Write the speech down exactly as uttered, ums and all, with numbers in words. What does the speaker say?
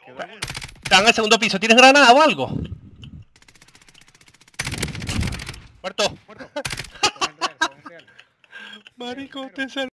¿Quedó alguno? Está en el segundo piso. ¿Tienes granada o algo? Muerto. Muerto. Cogen real, cogen real. Marico, te sal...